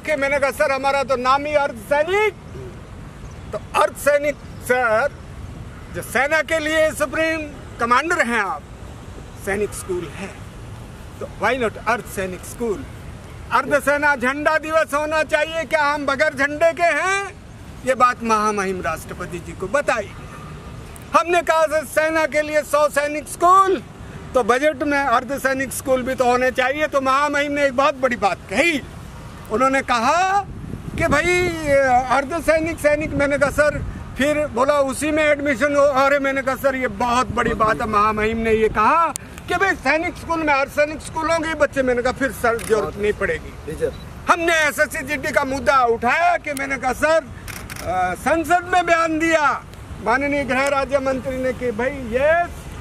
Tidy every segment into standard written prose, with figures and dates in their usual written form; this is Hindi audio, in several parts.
कि मैंने कहा सर हमारा तो नाम ही अर्ध सैनिक, तो अर्ध सैनिक सर जो सेना के लिए सुप्रीम कमांडर हैं आप, सैनिक स्कूल है तो व्हाई नॉट अर्ध सैनिक स्कूल। अर्ध सेना झंडा दिवस होना चाहिए, क्या हम बगैर झंडे के हैं? ये बात महामहिम राष्ट्रपति जी को बताई। हमने कहा सेना के लिए 100 सैनिक स्कूल, तो बजट में अर्ध सैनिक स्कूल भी तो होने चाहिए। तो महामहिम ने एक बहुत बड़ी बात कही, उन्होंने कहा कि भाई अर्ध सैनिक। मैंने कहा सर, फिर बोला उसी में एडमिशन हो। अरे मैंने कहा सर ये बहुत बड़ी बात है। महामहिम ने ये कहा कि भाई सैनिक स्कूल में अर्ध सैनिक स्कूल होंगे बच्चे। मैंने कहा फिर सर जरूरत नहीं पड़ेगी। हमने SSC-GT का मुद्दा उठाया कि मैंने कहा सर संसद में बयान दिया माननीय गृह राज्य मंत्री ने कि भाई ये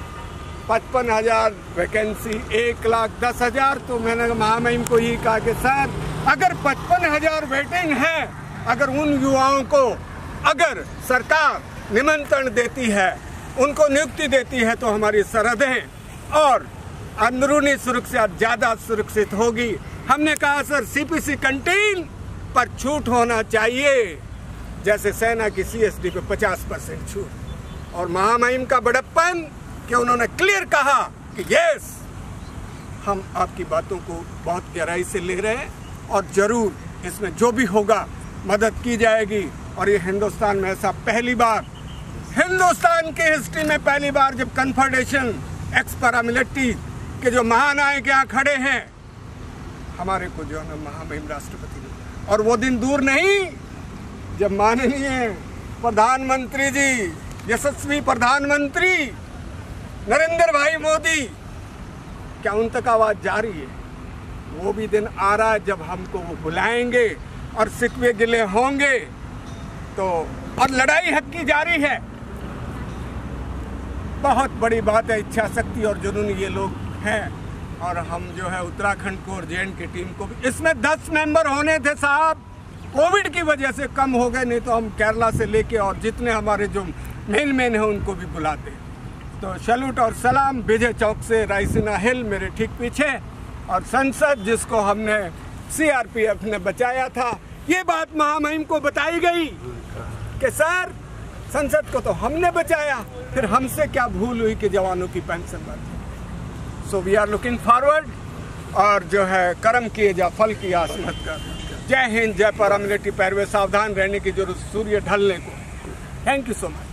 55,000 वैकेंसी 1,10,000। तो मैंने महामहिम को ये कहा कि सर अगर 55,000 वेटिंग है, अगर उन युवाओं को अगर सरकार निमंत्रण देती है, उनको नियुक्ति देती है, तो हमारी सरहदें और अंदरूनी सुरक्षा ज़्यादा सुरक्षित होगी। हमने कहा सर CPC कैंटीन पर छूट होना चाहिए, जैसे सेना की CSD पे 50% छूट। और महामहिम का बड़प्पन कि उन्होंने क्लियर कहा कि यस हम आपकी बातों को बहुत गहराई से ले रहे हैं और जरूर इसमें जो भी होगा मदद की जाएगी। और ये हिंदुस्तान में ऐसा पहली बार, हिंदुस्तान की हिस्ट्री में पहली बार जब कन्फेडरेशन एक्स पैरामिलिट्री के जो महानायक यहाँ खड़े हैं, हमारे को जो है महामहिम राष्ट्रपति ने, और वो दिन दूर नहीं जब माननीय प्रधानमंत्री जी, यशस्वी प्रधानमंत्री नरेंद्र भाई मोदी, क्या उन तक आवाज़ जा रही है? वो भी दिन आ रहा है जब हमको वो बुलाएंगे और सिकवे गिले होंगे। तो और लड़ाई हक की जारी है। बहुत बड़ी बात है, इच्छा शक्ति और जुनून ये लोग हैं। और हम जो है उत्तराखंड को और JNK टीम को भी, इसमें 10 मेंबर होने थे साहब, कोविड की वजह से कम हो गए, नहीं तो हम केरला से लेके और जितने हमारे जो मेन हैं उनको भी बुलाते। तो सैल्यूट और सलाम विजय चौक से रायसीना हिल मेरे ठीक पीछे, और संसद जिसको हमने CRPF ने बचाया था, ये बात महामहिम को बताई गई कि सर संसद को तो हमने बचाया, फिर हमसे क्या भूल हुई कि जवानों की पेंशन बढ़ी। So we are looking forward, और जो है कर्म किए जा फल की आस मत कर। जय हिंद, जय पैरामिलिट्री। पैरवे सावधान रहने की जरूरत सूर्य ढलने को। Thank you so much.